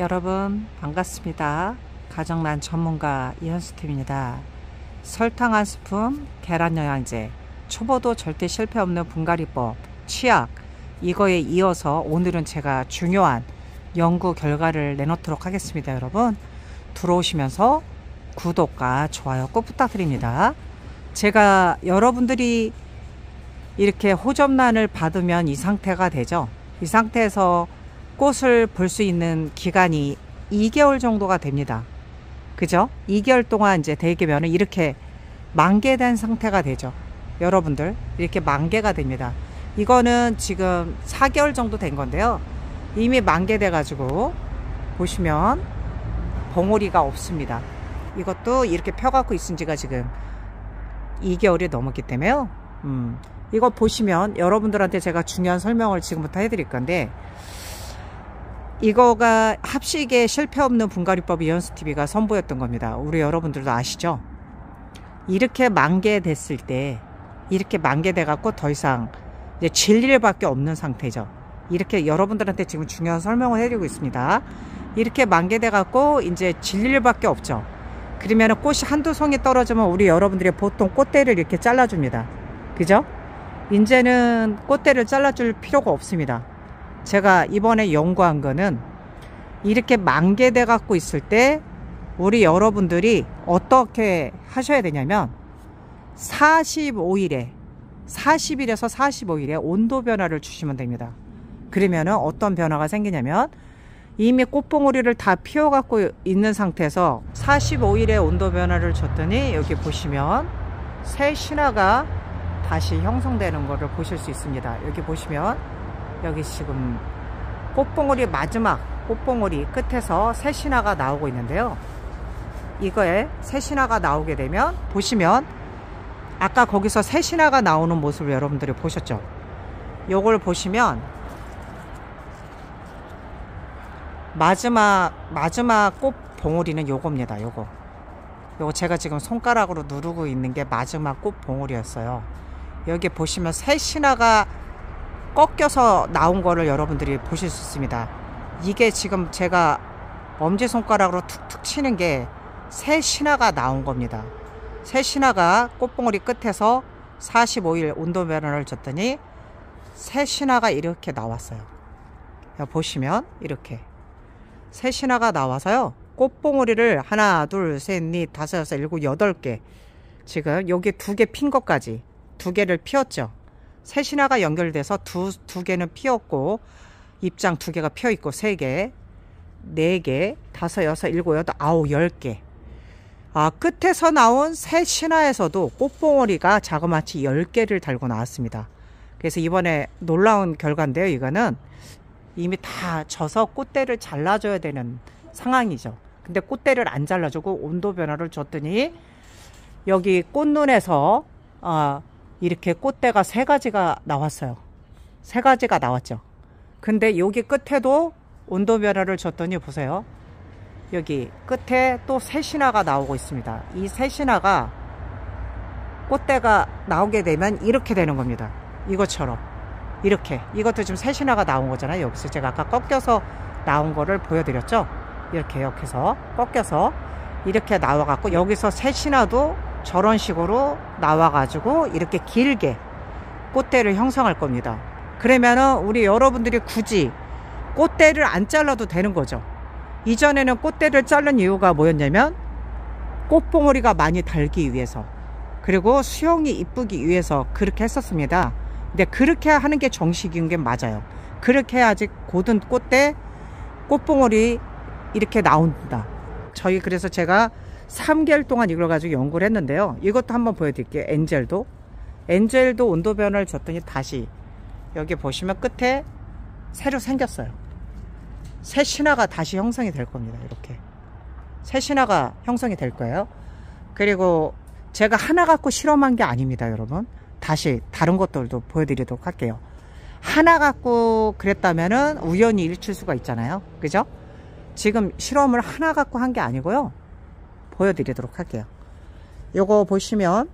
여러분 반갑습니다. 가정란 전문가 이현수팀입니다. 설탕 한 스푼, 계란 영양제, 초보도 절대 실패 없는 분갈이법, 치약, 이거에 이어서 오늘은 제가 중요한 연구 결과를 내놓도록 하겠습니다. 여러분 들어오시면서 구독과 좋아요 꼭 부탁드립니다. 제가 여러분들이 이렇게 호접란을 받으면 이 상태가 되죠. 이 상태에서 꽃을 볼 수 있는 기간이 2개월 정도가 됩니다. 그죠? 2개월 동안 이제 되면 이렇게 만개된 상태가 되죠. 여러분들 이렇게 만개가 됩니다. 이거는 지금 4개월 정도 된 건데요. 이미 만개돼 가지고 보시면 봉오리가 없습니다. 이것도 이렇게 펴갖고 있은 지가 지금 2개월이 넘었기 때문에요. 이거 보시면 여러분들한테 제가 중요한 설명을 지금부터 해드릴 건데, 이거가 합식에 실패 없는 분갈이법 이현수TV가 선보였던 겁니다. 우리 여러분들도 아시죠? 이렇게 만개됐을 때, 이렇게 만개돼 갖고 더 이상 이제 질 일밖에 없는 상태죠. 이렇게 여러분들한테 지금 중요한 설명을 해드리고 있습니다. 이렇게 만개돼 갖고 이제 질 일밖에 없죠. 그러면 꽃이 한두 송이 떨어지면 우리 여러분들이 보통 꽃대를 이렇게 잘라줍니다. 그죠? 이제는 꽃대를 잘라줄 필요가 없습니다. 제가 이번에 연구한 거는 이렇게 만개돼 갖고 있을 때 우리 여러분들이 어떻게 하셔야 되냐면 40일에서 45일에 온도 변화를 주시면 됩니다. 그러면은 어떤 변화가 생기냐면, 이미 꽃봉오리를 다 피워 갖고 있는 상태에서 45일에 온도 변화를 줬더니 여기 보시면 새 신화가 다시 형성되는 것을 보실 수 있습니다. 여기 보시면 여기 지금 꽃봉오리 마지막 꽃봉오리 끝에서 새 신화가 나오고 있는데요. 이거에 새 신화가 나오게 되면 보시면 아까 거기서 새 신화가 나오는 모습을 여러분들이 보셨죠? 요걸 보시면 마지막 꽃봉오리는 요겁니다. 요거 제가 지금 손가락으로 누르고 있는 게 마지막 꽃봉오리였어요. 여기 보시면 새 신화가 꺾여서 나온 거를 여러분들이 보실 수 있습니다. 이게 지금 제가 엄지손가락으로 툭툭 치는 게 새 신화가 나온 겁니다. 새 신화가 꽃봉오리 끝에서 45일 온도 변화를 줬더니 새 신화가 이렇게 나왔어요. 보시면 이렇게 새 신화가 나와서요, 꽃봉오리를 하나 둘 셋 넷 다섯 여섯 일곱 8개, 지금 여기 2개 핀 것까지 2개를 피웠죠. 새 신화가 연결돼서 두 개는 피었고, 입장 2개가 피어 있고, 3개, 4개, 5, 6, 7, 8, 9, 10개. 끝에서 나온 새 신화에서도 꽃봉오리가 자그마치 10개를 달고 나왔습니다. 그래서 이번에 놀라운 결과인데요. 이거는 이미 다 져서 꽃대를 잘라줘야 되는 상황이죠. 근데 꽃대를 안 잘라주고 온도 변화를 줬더니 여기 꽃눈에서 이렇게 꽃대가 3가지가 나왔어요. 3가지가 나왔죠. 근데 여기 끝에도 온도 변화를 줬더니 보세요. 여기 끝에 또 새 신화가 나오고 있습니다. 이 새 신화가 꽃대가 나오게 되면 이렇게 되는 겁니다. 이것처럼 이렇게, 이것도 지금 새 신화가 나온 거잖아요. 여기서 제가 아까 꺾여서 나온 거를 보여드렸죠. 이렇게 옆에서 꺾여서 이렇게 나와갖고, 여기서 새 신화도 저런 식으로 나와가지고 이렇게 길게 꽃대를 형성할 겁니다. 그러면은 우리 여러분들이 굳이 꽃대를 안 잘라도 되는 거죠. 이전에는 꽃대를 자른 이유가 뭐였냐면 꽃봉오리가 많이 달기 위해서, 그리고 수영이 이쁘기 위해서 그렇게 했었습니다. 근데 그렇게 하는 게 정식인 게 맞아요. 그렇게 해야지 고든 꽃대 꽃봉오리 이렇게 나온다. 그래서 제가 3개월 동안 이걸 가지고 연구를 했는데요. 이것도 한번 보여드릴게요. 엔젤도 온도 변화를 줬더니 다시 여기 보시면 끝에 새로 생겼어요. 새 신화가 다시 형성이 될 겁니다. 이렇게 새 신화가 형성이 될 거예요. 그리고 제가 하나 갖고 실험한 게 아닙니다. 여러분 다시 다른 것들도 보여드리도록 할게요. 하나 갖고 그랬다면은 우연히 일칠 수가 있잖아요. 그죠? 지금 실험을 하나 갖고 한 게 아니고요. 보여드리도록 할게요. 요거 보시면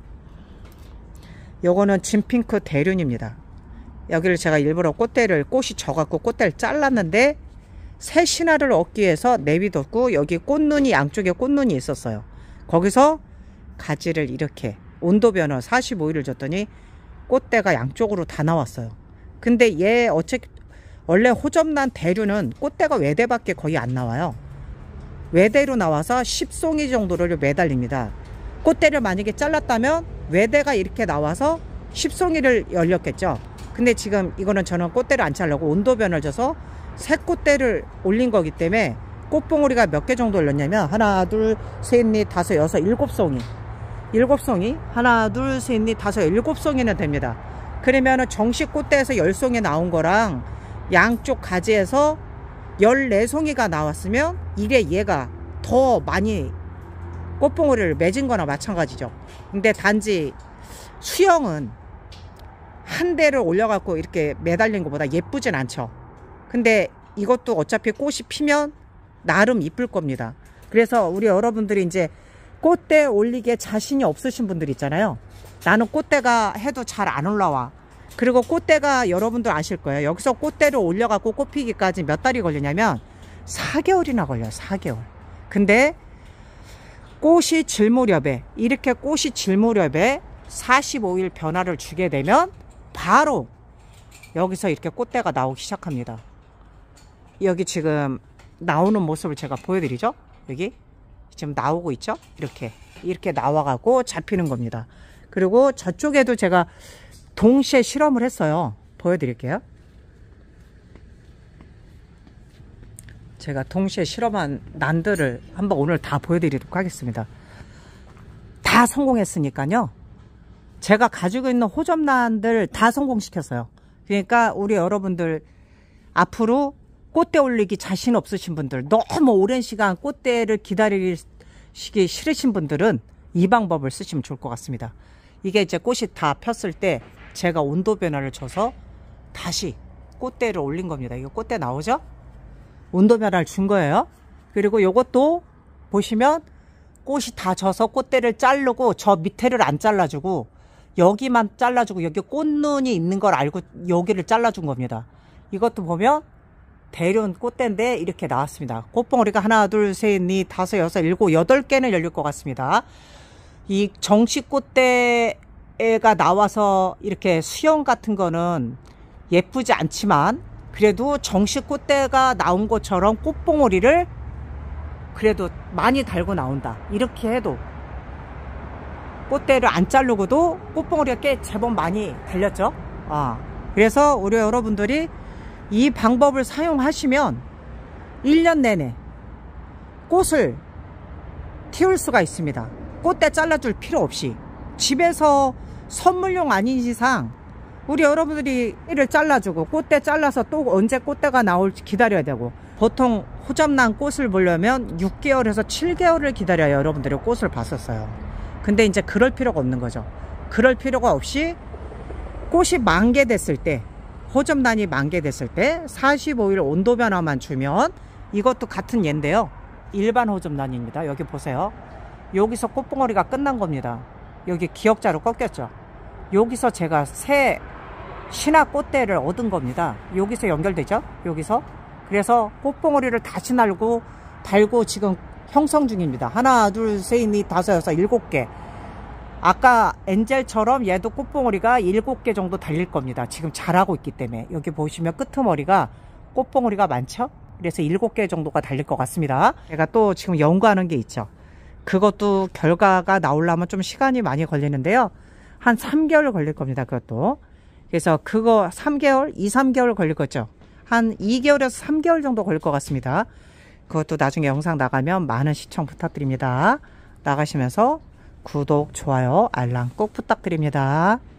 요거는 진핑크 대륜입니다. 여기를 제가 일부러 꽃이 져갖고 꽃대를 잘랐는데 새 신화를 얻기 위해서 내비뒀고, 여기 꽃눈이, 양쪽에 꽃눈이 있었어요. 거기서 가지를 이렇게 온도 변화 45일을 줬더니 꽃대가 양쪽으로 다 나왔어요. 근데 얘 원래 호접란 대류는 꽃대가 외대밖에 거의 안 나와요. 외대로 나와서 10송이 정도를 매달립니다. 꽃대를 만약에 잘랐다면 외대가 이렇게 나와서 10송이를 열렸겠죠. 근데 지금 이거는 저는 꽃대를 안 잘라고 온도 변화를 줘서 새 꽃대를 올린 거기 때문에 꽃봉오리가 몇 개 정도 열렸냐면 하나, 둘, 셋, 넷, 다섯, 여섯, 일곱 송이. 일곱 송이. 하나, 둘, 셋, 넷, 다섯, 일곱 송이는 됩니다. 그러면은 정식 꽃대에서 10송이 나온 거랑 양쪽 가지에서 14송이가 나왔으면 이게 얘가 더 많이 꽃봉오리를 맺은 거나 마찬가지죠. 근데 단지 수영은 한 대를 올려갖고 이렇게 매달린 것보다 예쁘진 않죠. 근데 이것도 어차피 꽃이 피면 나름 이쁠 겁니다. 그래서 우리 여러분들이 이제 꽃대 올리기에 자신이 없으신 분들 있잖아요. 나는 꽃대가 해도 잘 안 올라와. 그리고 꽃대가 여러분들 아실 거예요. 여기서 꽃대를 올려갖고 꽃 피기까지 몇 달이 걸리냐면 4개월이나 걸려요. 4개월. 근데 꽃이 질 무렵에, 이렇게 꽃이 질 무렵에 45일 변화를 주게 되면 바로 여기서 이렇게 꽃대가 나오기 시작합니다. 여기 지금 나오는 모습을 제가 보여드리죠. 여기 지금 나오고 있죠. 이렇게 나와가고 잡히는 겁니다. 그리고 저쪽에도 제가 동시에 실험을 했어요. 보여드릴게요. 제가 동시에 실험한 난들을 한번 오늘 다 보여드리도록 하겠습니다. 다 성공했으니까요. 제가 가지고 있는 호접란들 다 성공시켰어요. 그러니까 우리 여러분들 앞으로 꽃대 올리기 자신 없으신 분들, 너무 오랜 시간 꽃대를 기다리기 싫으신 분들은 이 방법을 쓰시면 좋을 것 같습니다. 이게 이제 꽃이 다 폈을 때 제가 온도 변화를 줘서 다시 꽃대를 올린 겁니다. 이거 꽃대 나오죠? 온도 변화를 준 거예요. 그리고 요것도 보시면 꽃이 다 져서 꽃대를 자르고 저 밑에를 안 잘라주고 여기만 잘라주고 여기 꽃눈이 있는 걸 알고 여기를 잘라준 겁니다. 이것도 보면 대륜 꽃대인데 이렇게 나왔습니다. 꽃봉오리가 하나, 둘, 셋, 넷, 다섯, 여섯, 일곱, 8개는 열릴 것 같습니다. 이 정식 꽃대가 나와서 이렇게 수영 같은 거는 예쁘지 않지만 그래도 정식 꽃대가 나온 것처럼 꽃봉오리를 그래도 많이 달고 나온다. 이렇게 해도 꽃대를 안 자르고도 꽃봉오리가 꽤 제법 많이 달렸죠. 그래서 우리 여러분들이 이 방법을 사용하시면 1년 내내 꽃을 틔울 수가 있습니다. 꽃대 잘라줄 필요 없이 집에서 선물용 아닌 이상 우리 여러분들이 이를 잘라주고 꽃대 잘라서 또 언제 꽃대가 나올지 기다려야 되고, 보통 호접난 꽃을 보려면 6개월에서 7개월을 기다려야 여러분들이 꽃을 봤었어요. 근데 이제 그럴 필요가 없는 거죠. 그럴 필요가 없이 꽃이 만개됐을 때, 호접란이 만개됐을 때 45일 온도 변화만 주면, 이것도 같은 예인데요. 일반 호접란입니다. 여기 보세요. 여기서 꽃봉오리가 끝난 겁니다. 여기 기역자로 꺾였죠. 여기서 제가 새 신화 꽃대를 얻은 겁니다. 여기서 연결되죠. 여기서. 그래서 꽃봉오리를 다시 달고 지금 형성 중입니다. 하나, 둘, 셋, 넷, 다섯, 여섯, 7개. 아까 엔젤처럼 얘도 꽃봉오리가 7개 정도 달릴 겁니다. 지금 자라고 있기 때문에. 여기 보시면 끄트머리가 꽃봉오리가 많죠. 그래서 7개 정도가 달릴 것 같습니다. 제가 또 지금 연구하는 게 있죠. 그것도 결과가 나오려면 좀 시간이 많이 걸리는데요. 한 3개월 걸릴 겁니다. 그것도. 그래서 그거 3개월, 2-3개월 걸릴 거죠. 한 2개월에서 3개월 정도 걸릴 것 같습니다. 그것도 나중에 영상 나가면 많은 시청 부탁드립니다. 나가시면서 구독, 좋아요, 알람 꼭 부탁드립니다.